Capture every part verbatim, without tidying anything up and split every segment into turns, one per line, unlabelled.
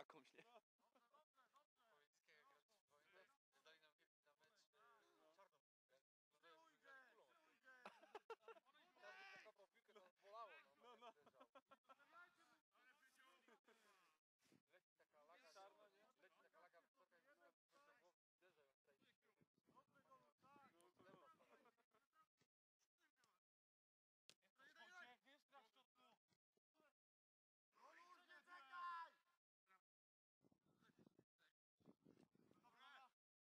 jakąś, nie?
Powiedzkiego grać wojnę, zdali nam na mecz czarną piłkę. No to wygrali kulą. Każdy przekopał piłkę, to bolało, no, no, no. Leci taka laga, czarna, nie? Leci taka laga wysoka i wysoka uderza ją tutaj. No to nie strać to tu!
No już nie czekaj! Dobra!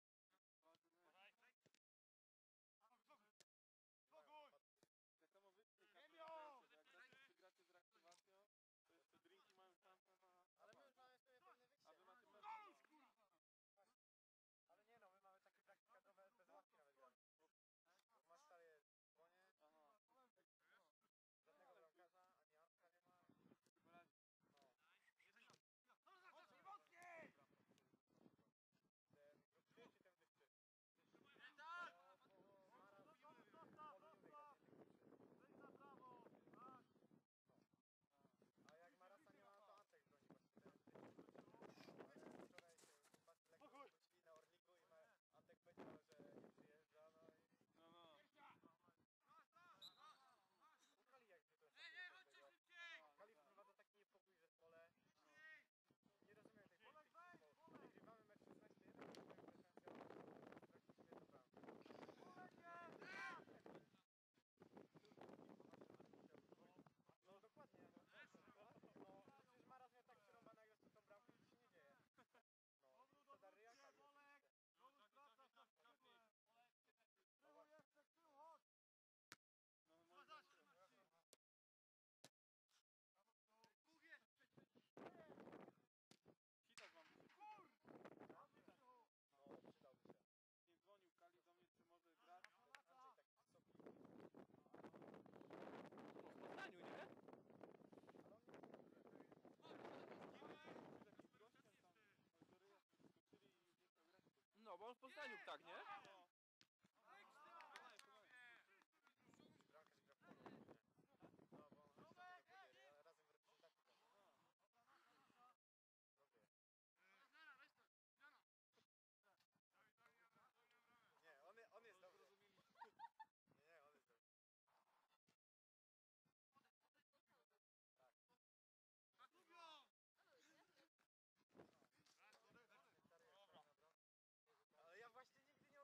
Spokój!
Tak samo wy
Ziemią!
jak gracie z reaktywacją, to jeszcze drinki mają szansę na...
Ale my już mamy sobie pewne
A wy macie
wyjście.
mecz.
Ale nie no, my mamy takie praktyki kadrowe bez ławki nawet gramy. Masz stale dłonie,
Aha.
żadnego bramkarza, ani Artka nie ma.
Mocniej, mocniej!
Ten grup ten wyższy.
Tak!
Bo Mara
Zostaw, zostaw, zostaw! Zejdź na prawo, tak!
A jak Marasa nie ma, to Antek broni właśnie ten wyższy. Ale wczoraj się chłopacy lekko wrócili na Orliku i Antek powiedział, że nie przyjeżdża, no i...
No no.
Kali jak zwykle.
Nie, nie, chodźcie szybciej!
Kali wprowadza taki niepokój w zespole. Nie rozumiem tej
Polek,
polityki
weź,
zespołu. Wygrywamy mecz szesnaście jeden, to mają pretensje o praktycznie to bramkę.
Polek jest!
No dokładnie. No przecież Maras miał tak przerąbane jak tą bramkę, to się nie dzieje. No, to da ryja Kali oczywiście.
Znowu wracasz na skrzydłę! Tyłu jeszcze, tyłu, chodź!
No może...
Bóg jest!
Hitak wam by się
Kur!
No, przydałby się.
nie dzwonił Kali do mnie, czy może grać.
Andrzej taki wysoki.
W Poznaniu, nie?
Ale on nie mówi, że to jest...
Z jakimś gościem tam do ryja skoczyli i już nie chciał grać.
No, bo on w Poznaniu tak, nie?
No.
Bramkarz gra w polu, nie? No, bo on chodzi tam do Podiery, ale razem w reprezentacji gra. Dobry. Nie, on, on jest dobry. Nie, nie, on jest dobry. Tak. Ale ja właśnie nigdy nie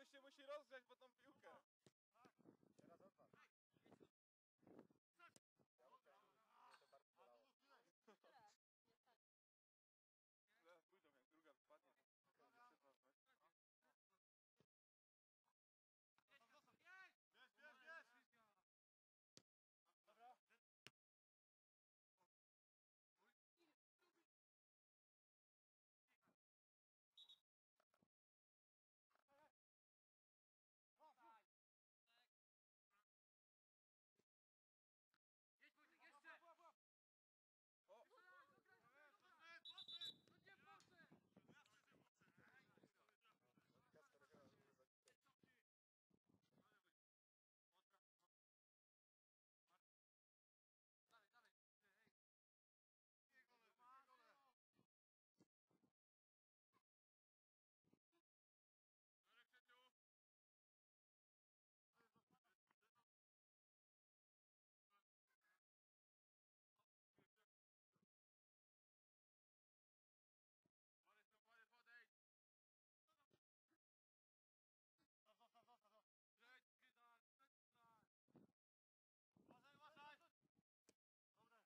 Ktoś się musi rozgrzać po tą piłkę.
Teraz od was. Ja muszę, mnie to bardzo bolało.
Zaraz pójdą, jak druga wpadnie.
Bierz, bierz, bierz! Dobra.
O!
Kasper chyba lubię za chwilę.
Zostaw, zostaw, zostaw. Uważaj, uważaj! Dobre.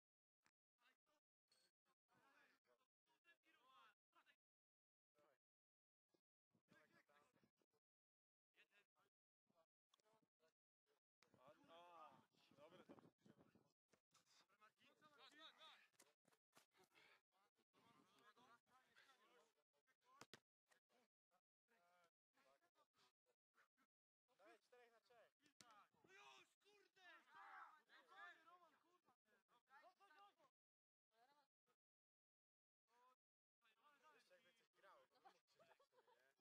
Dawaj. Dawaj, kapitan.
A, a, dobre to.
Dawaj, czterech na trzech.
No już, kurde! Spokojnie, Roman, kurwa! Zostań, zostań!
Jeszcze jakby coś grało, to by mógł krzyczeć w sumie, nie?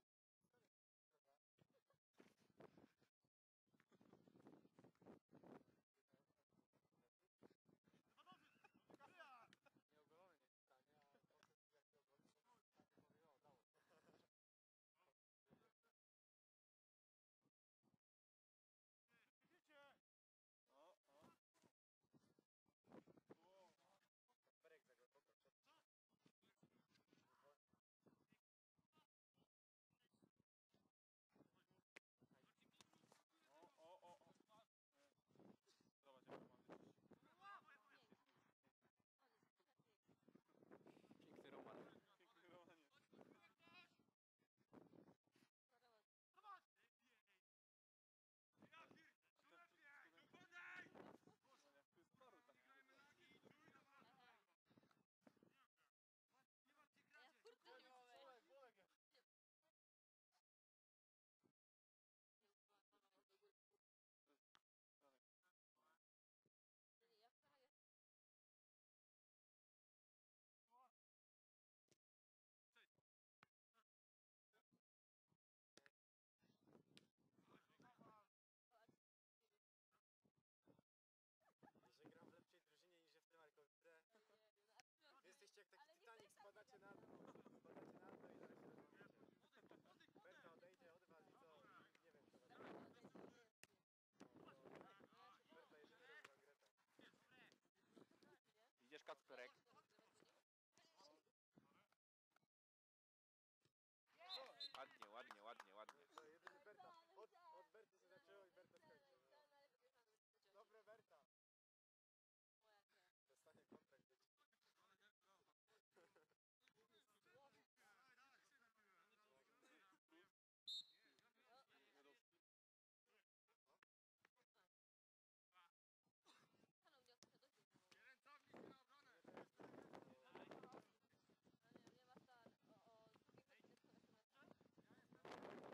Nieogolony nie stanie, a potem jak się ogoli, to tak powie, o, dało się.
Idziecie!
O, o. O.
Kasperek zagotował, przed.
O, o, o, o. Zobacz, jak to mamy.
Piękny Roman.
Piękny Roman jest.
Zobacz! Ja pier... Lepiej! Podaj!
No, jak tu jest toru taki.
Ja w kurce nie mogę.
Bułek, bułek jest.
Ja wczoraj jeszcze...
Że gram w lepszej drużynie niż w tym Markowice.
No,
Wy jesteście jak taki
Ale nie
Titanic,
chcę
spadacie na dół. Spadacie na dół i zaraz się rozwiążecie. Berta odejdzie od was i co? I nie wiem kto was. Berta jedyny rozgrał grę tak.
Idziesz Kacperek. Ładnie, ładnie, ładnie, ładnie.
To jedyny Berta. Od, od Berty się zaczęło i Berta skończy. No. Dobre Berta. Dostanie kontrakt do ciebie.
Kanał nie odszedł.
Ręcownik na obronę!
Nie ma stan o, o drugiej godziny wczoraj.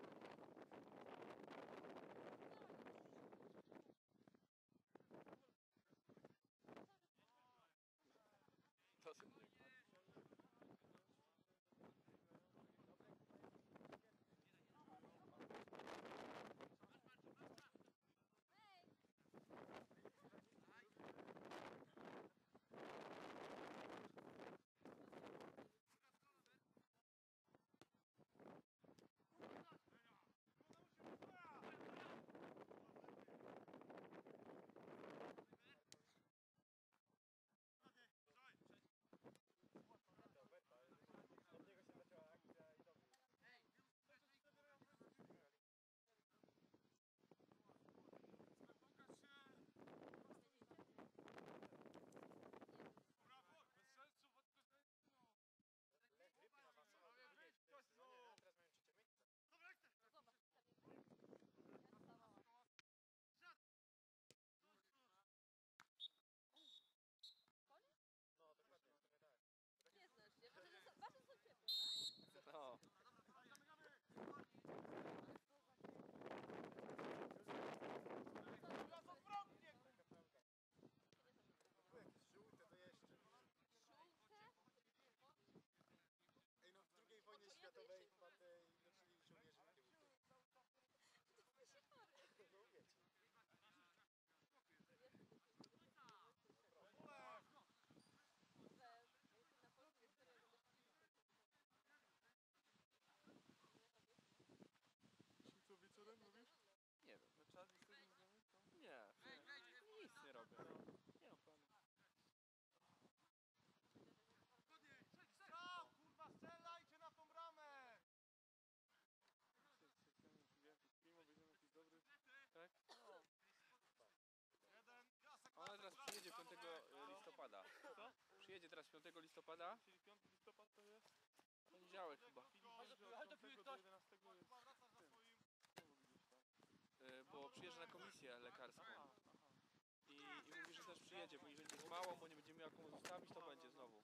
przyjedzie teraz piątego listopada.
Czyli piąty listopad to jest?
Poniedziałek chyba.
Filip mówi, że od piątego do jedenastego jest w tym. Znowu gdzieś tam.
Y, bo przyjeżdża na komisję lekarską.
Aha, aha.
I, I mówi, że też przyjedzie, bo jeżeli jest mało, bo nie będzie miał komu zostawić, to będzie znowu.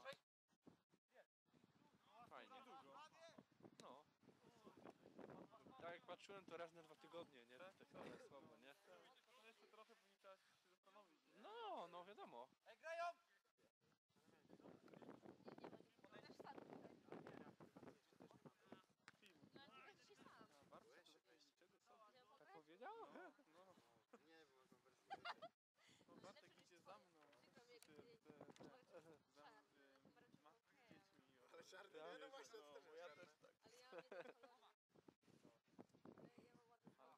Fajnie.
Niedługo.
No. Tak jak patrzyłem, to raz na dwa tygodnie, nie? To tak trochę słabo, nie?
No jeszcze trochę pewnie trzeba się zastanowić. Nie?
No, no wiadomo.
Ej, grają!
Też sam.
Film.
No ale ty dzisiaj sam.
A, bardzo to tutaj niczego sobie.
Ja mogę?
Tak powiedział?
No,
Nie, bo mam wersję.
no Bartek idzie za mną.
Przykro mi, jak
Ty,
ty-
te, te,
Czarny.
za y, matki z dziećmi.
Ale czarny,
Ja
nie, no
wiesz,
właśnie,
no,
to
bo ja też tak.
Ale ja mam jeden kolor. Ale ja mam ładny kolor.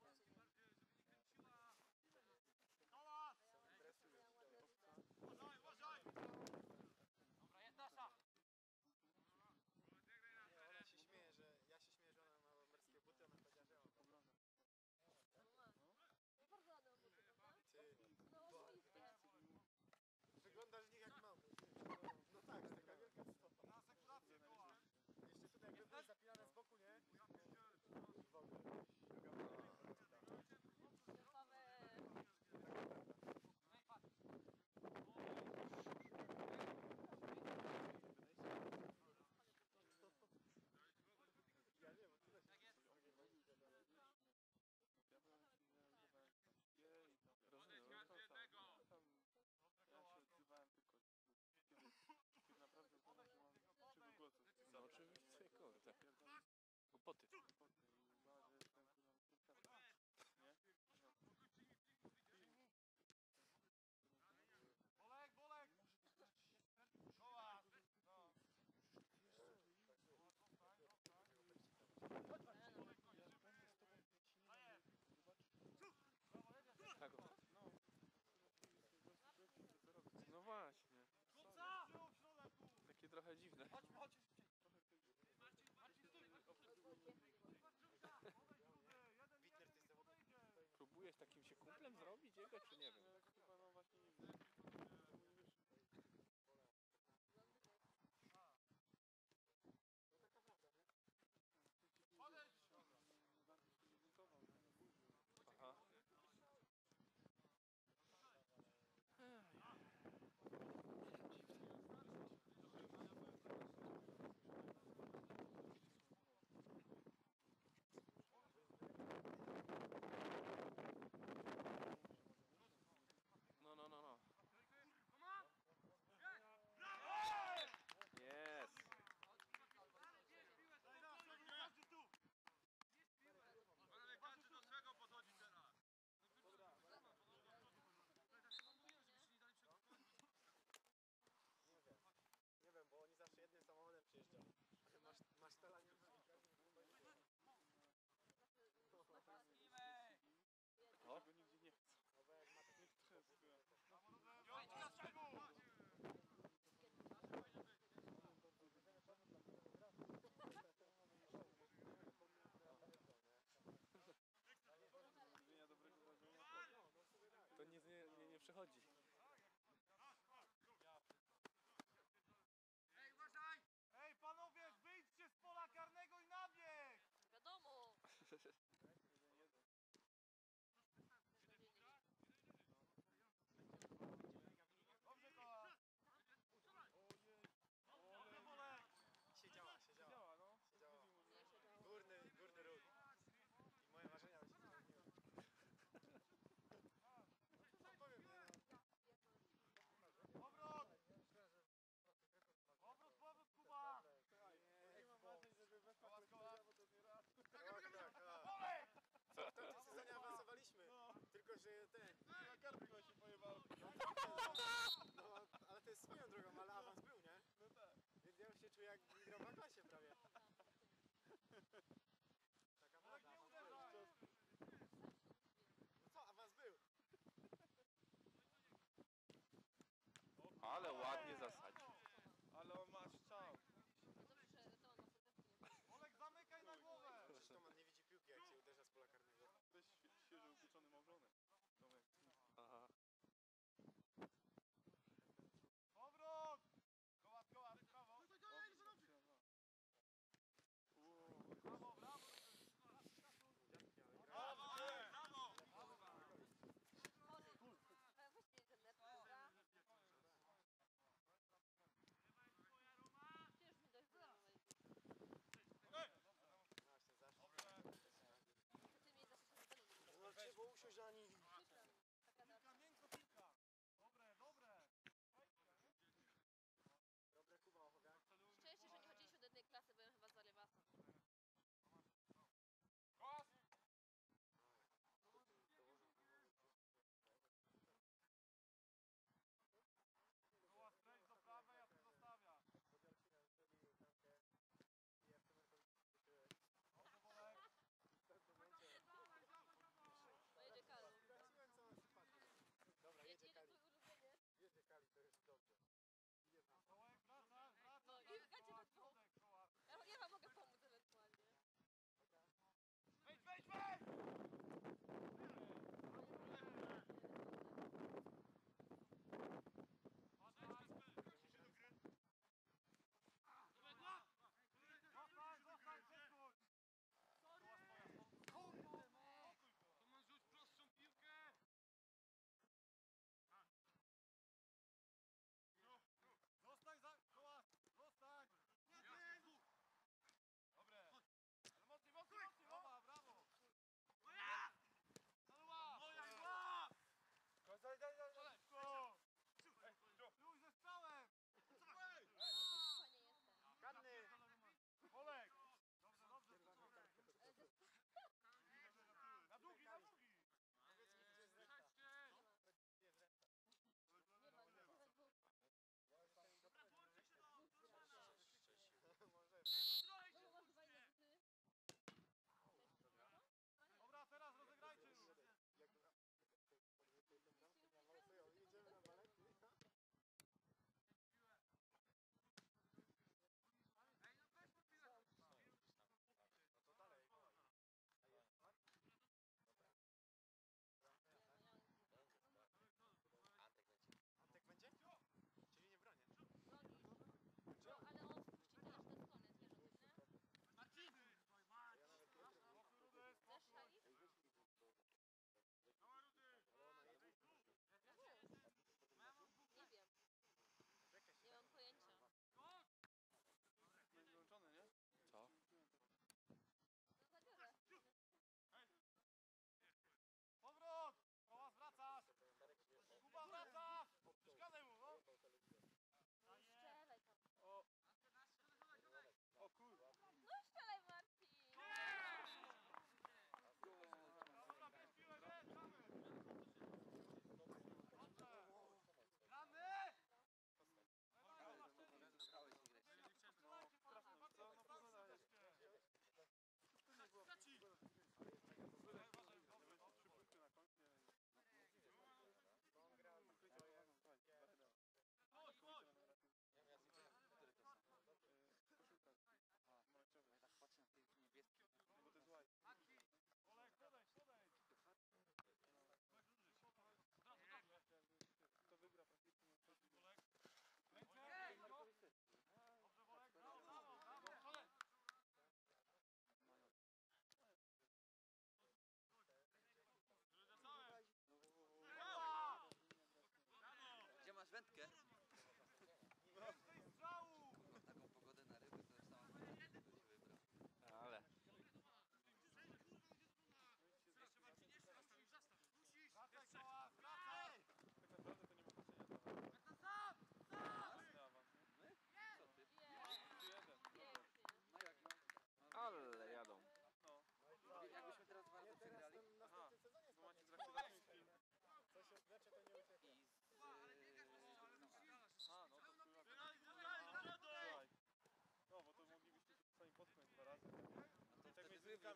Hałas!
Ja mam ładny
Uważaj, uważaj! Dobra, jedna sza!
Nie, ona się śmieje, że ja się śmieję, że ona ma bamberskie buty, ona powiedziała, że ja mam.
No bardzo ładne buty, prawda?
Ty,
No oczywiście.
wyglądasz w nich jak mamuś. No tak, taka wielka stopa.
Na sekulację koła!
Jeszcze tutaj jakby były zapinane z boku, nie? W ogóle.
Paweł.
Ja nie, bo tyle się
Ja powiem ci, że używałem je i tam.
Rozumiem.
No, tam, tam, tam, ja się odzywałem tylko kiedy, kiedy naprawdę uznałem, że mam czego głosu.
No oczywiście, kurde.
Pierdolę
Głupoty.
spoty i uważam, że jestem kurwa nie? No.
Bolek, bolek! Koła! No.
Tak, o.
No.
No właśnie.
Kuca! W środku!
Takie trochę dziwne.
Chodź, chodź!
Witner, ty zawodnik.
Próbujesz takim się kumplem zrobić jego, czy nie wiem?
No, chyba no właśnie nie wiem. Czemu nie wyszło?
Podejdź!
Bardzo się zbuntował, no, burzył.
Aha. No, no, no, no. Jest.
Panowie, każdy do swego podchodzi teraz.
Nie wiem, bo oni zawsze jednym samochodem przyjeżdżają. Ale masz, masz tela nie ma.
O.
Tego nigdzie nie chcę. Nie wtrzestuję.
Piątka z brzegu!
Zrobienia dobrego wrażenia.
To nic nie, nie, nie przechodzi.
Ej, uważaj! Ej, panowie, wyjdźcie z pola karnego i na bieg!
Wiadomo.
Dobrze, koła! Dobrze, bolek!
Siedziała, siedziała.
Działa, no.
Siedziała.
Nie siedziało.
Górny, górny róg. I moje marzenia by się spełniły. No powiem, nie no.
Powrót! Powrót, powrót, Kuba!
Nie mam marzeń, żeby weszła
Koła, koła.
bo to nie raz.
Tak, tak, tak.
Bolek!
W tamtym sezonie awansowaliśmy. Tylko, że ten...
Na kartkę się pojebało.
No, ale to jest swoją drogą, ale awans był, nie?
No tak.
Więc ja już się czuję jak grał w klasie prawie. Taka
Bolek,
prawda,
nie
awans był.
uderzaj!
No co, awans był?
Ale ładnie zasadził.
Ale on ma strzał.
To przyszedł, to on ma serdecznie.
Bolek, zamykaj na głowę!
Przecież Toman nie widzi piłki, jak się uderza z pola karnego.
To jest świe- świeżo upieczony małżonek. Tomek.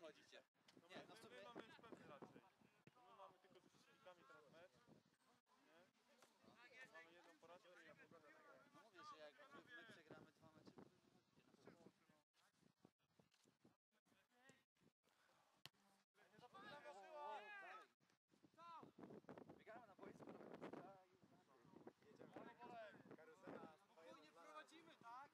chodzicie.
No
Nie,
my,
no w
my,
sumie-
my mamy już pewnie raczej. My mamy tylko z przeciwnikami teraz mecz. Nie? Mamy jedną porażkę i ja porażkę.
No mówię, że jak my, my przegramy dwa mecze, to wy wychodzicie na przykład.
Nie zapominamy o
O,
tyłach!
dalej. Biegamy na boisko, na boisko i
Jedziemy.
Brawo, Bolek!
Karuzela dwa jeden
Spokojnie
dla nas.
wprowadzimy, tak?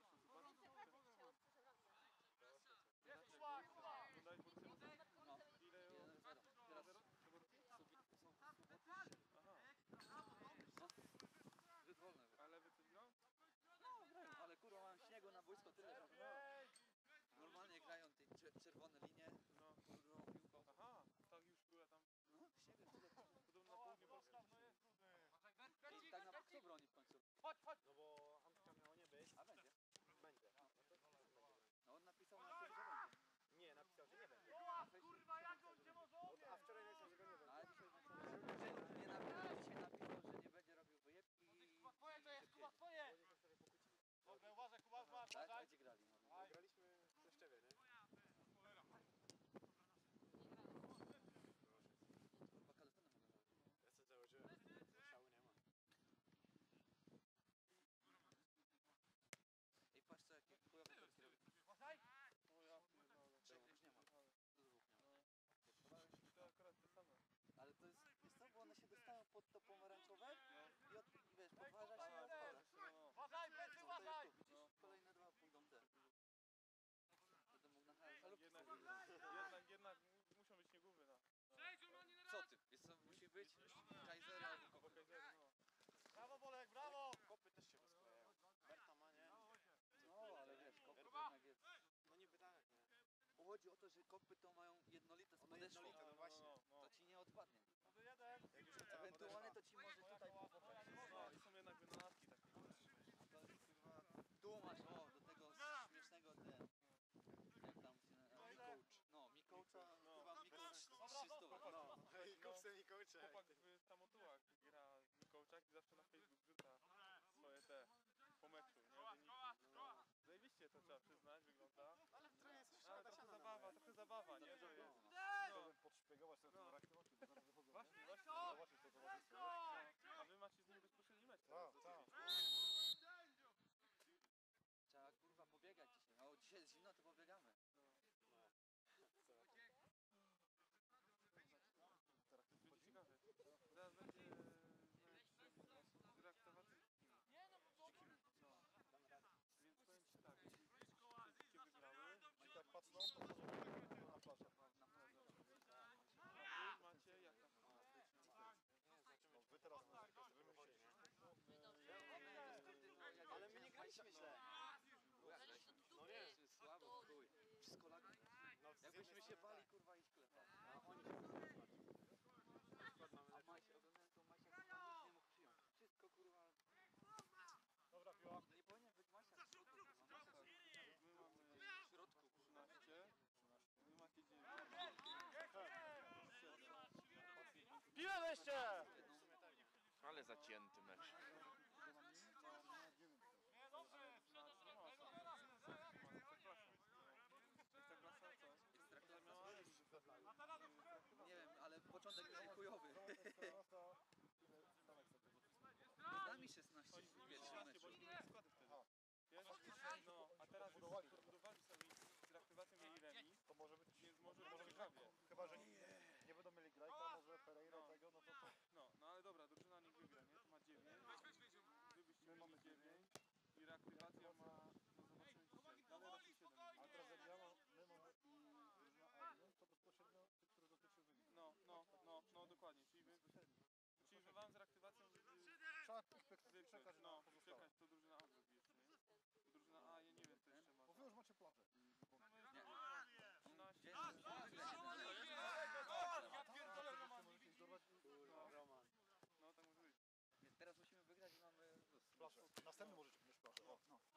Jest
Jest Kuba, Kuba!
Oglądałeś Borussię Lubin?
No,
Ile?
jeden zero. Teraz
zero? Do Borussii?
Subi, są suboty.
Aha.
No, rzut wolny.
A lewy coś grał?
No, grają, ale kurwa mam śniegu na boisko tyle, że normalnie grają tej cze- czerwone linie,
No.
kurwą piłką.
Aha, tak już była tam.
No, śniegiem tyle.
Podobno na południu Polski.
I tak na kto broni w końcu?
Chodź, chodź!
No bo Antka miało nie być.
A będzie.
Będzie. No to będzie.
No on napisał na tym, że będzie.
Nie, napisał, że nie będzie.
Koła, kurwa, jak on cię może
No, a wczoraj napisał, że go nie
No,
będzie.
ale dzisiaj napisał, że nie napisał, dzisiaj napisał, że nie będzie robił wyjebki i...
Kuba, twoje to jest, Kuba, twoje!
Oni się sobie pokłócili.
Dobra, uważaj, Kuba, uważaj,
Tak, a
uważaj!
gdzie grali? No,
No, graliśmy w Kleszczewie, nie?
chyba kaletony mogą grać.
Ja sobie założyłem. Szału nie ma.
Ej, patrz co, jakie chujowe korki robi.
Uważaj!
O ja pierdolę.
Trzech już nie ma.
Ale-
Dwóch nie ma.
To akurat te same.
Ale to jest, jest to, bo one się dostają pod to pomarańczowe
No.
i od, wiesz, podważa się i
A,
odpada.
no.
Uważaj, plecy,
To jest
uważaj!
tu, widzisz? Kolejne dwa pójdą te. Będę mógł na
Ale
halę.
jednak, jednak, jednak muszą być śniegówy na.
Co ty? Wiesz co, musi być Kaiser albo
Albo
Kopy.
Kaisery, no.
Brawo, Bolek, brawo!
Kopy też się rozklejają. Berta ma, nie?
No, ale wiesz, Kopy to jednak jest...
No niby tak, nie?
Bo chodzi o to, że Kopy to mają jednolite spodeszło.
jednolite, no
No,
właśnie.
no, no.
To ci nie odpadnie.
To jeden!
Jak już cała
Ewentualnie
podeszwa.
to ci może tutaj popopać.
No i są jednak wynalazki takie.
To jest kurwa... Tu masz, o, do tego śmiesznego ten... Jak tam się nazywa?
Mikołcz.
No, Mikołcza,
No.
chyba Mikołcz
Dobra,
trzysta.
dobra,
No.
No i kupce Mikołcze.
Chłopak w samotułach gra Mikołczak i zawsze na Facebook wrzuca swoje te po meczu, nie? Wyniki. No. Zajebiście to trzeba przyznać, wygląda.
Ale w trochę jest
Ale
szkoda
trochę
siana.
zabawa, trochę zabawa, nie? Że jest.
Chciałbym podszpiegować na
No.
tym rakiem oczu, bo zaraz wychodzą.
Właśnie, właśnie.
Zobaczyć to towarzystwo.
A wy macie z nim bezpośredni mecz
Tak,
teraz.
tak.
Trzeba kurwa pobiegać dzisiaj. No dzisiaj jest zimno, to pobiegamy.
Będzie ciekawe. Zaraz będzie mecz z reaktywacyjnym.
Nie no, bo było...
No. Więc powiem ci tak, jeśli wszystkie wygrały,
I tak patrzą, to może być na plażę.
Na
a wy macie jak tam?
No, wy teraz wymyślili, nie?
Ale my nie graliśmy źle.
No nie.
Słabo, chuj. Wszystko lagi.
No, z
Jakbyśmy
jednej
się
strony
bali
tak.
kurwa i sklepali.
A oni się Na przykład mamy
A
lepszy.
Maś, oglądałem tą Masia, kurwa nic nie mógł przyjąć. Wszystko kurwa...
Dobra, piła.
To nie powinien być Masia.
My mamy
W środku kurwa.
trzynaście, wy macie dziewięć.
Piłę weźcie!
Ale zacięty mecz.
Nie, dobrze!
Ekstraklasa co?
Ekstraklasa
Miała
A teraz
Nie wiem, ale początek będzie chujowy.
No,
Z nami szesnaście w pierwszym
trzynaście, bo
meczu.
nie mieli składy wtedy. Wiesz? No, a teraz już
Budowali.
budowali sobie z reaktywacją mieli remis,
To może być,
więc może
może
być
być
prawie.
chyba, że nie, nie będą mieli Grajka, może Pereira
No.
tego, no to to.
No, no ale dobra, drużyna niech wygra, nie? To ma dziewięć, wy byście
My mamy
mieli dziewięć i reaktywacja ma, no zobaczymy dzisiaj, dalej raczej siedem.
Ale teraz jak ja mam, my mamy i drużyna A, to bezpośrednio tych, które dotyczy wyniku.
No, no, no, no dokładnie, czyli wy, czyli wy wam z reaktywacją y,
Trzeba tych pek-
zwykłe,
przekaz
no,
na pozostałe.
przekać to drużyna A zrobi jeszcze, nie? Drużyna A, ja nie wiem co jeszcze ma.
Bo wy już macie plażę.
trzynaście.
Gdzie jest?
Ja pierdolę, Roman!
Możecie iść dorwać i...
No, no tak może być.
Teraz musimy wygrać i mamy luz.
Plażę. Następny możecie mieć plażę. O, no.